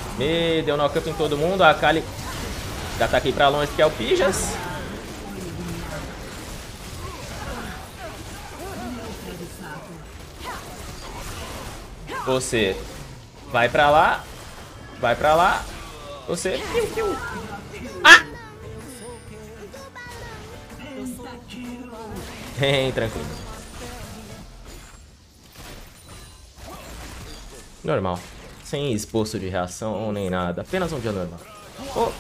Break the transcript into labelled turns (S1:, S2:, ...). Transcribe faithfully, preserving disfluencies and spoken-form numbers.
S1: E deu knock-up em todo mundo. A Kali já tá aqui pra longe porque é o Pijas. Você vai pra lá. Vai pra lá. Você... Piu, piu. Ah! Bem tranquilo. Normal. Sem esboço de reação nem nada. Apenas um dia normal. Oh.